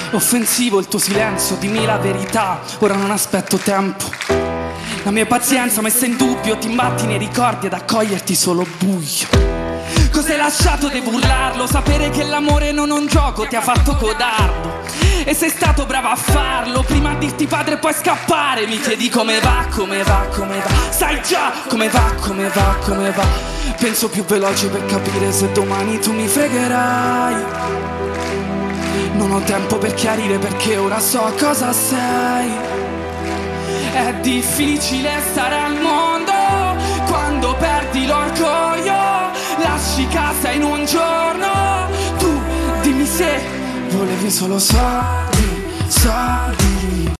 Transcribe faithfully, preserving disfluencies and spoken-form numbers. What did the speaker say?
Offensivo il tuo silenzio, dimmi la verità, ora non aspetto tempo. La mia pazienza messa in dubbio, ti imbatti nei ricordi ad accoglierti solo buio. Cos'hai lasciato, devo urlarlo, sapere che l'amore non è un gioco ti ha fatto codardo. E sei stato bravo a farlo, prima a dirti padre e poi scappare. Mi chiedi come va, come va, come va, sai già come va, come va, come va. Penso più veloce per capire se domani tu mi fregherai. Non ho tempo per chiarire perché ora so cosa sei. È difficile stare al mondo quando perdi l'orgoglio. Lasci casa in un giorno. Tu dimmi se volevi solo soldi, soldi.